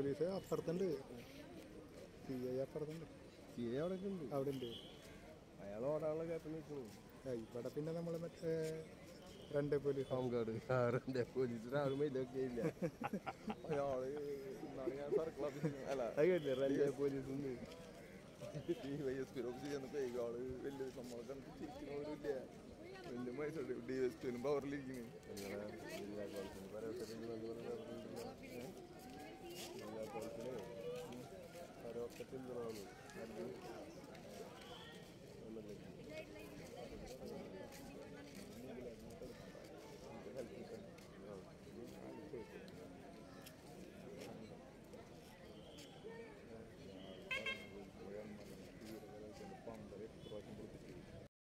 Police അപ്പുറത്തുണ്ട്. CI അപ്പുറത്തുണ്ട്. അവിടെ ഉണ്ട്. അയാൾ ഓടാനുള്ള കേട്ട് നിൽക്കുന്നു. ഇവിടെ പിന്നെ നമ്മൾ മറ്റേ 2 പോലീസ് പോലീസ് രാവിലെ മൈലൊക്കെ ഇല്ല. അയാള് ഇന്നാണ് ഞാൻ സർക്കിൾ ഓഫീസിൽ അല്ല പോലീസ് DYSP ഓഫീസിൽ ചെന്നപ്പോ ആള് വലിയ നമ്മളെ കണ്ടിട്ട് ചിരിക്കണവരില്ല. വലിയ മൈസൂർ DSP പവറിലിരിക്കുന്നു.